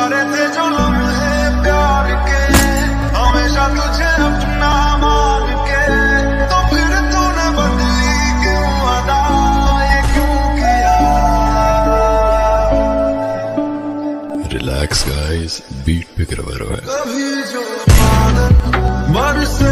गुजारे थे जो लम्हे प्यार के, हमेशा तुझे अपना मान के, तो फिर तूने बदली क्यों अदा, ये क्यों किया? रिलैक्स गाइस, बीट पे करवा रहा है। कभी जो बादल बरसे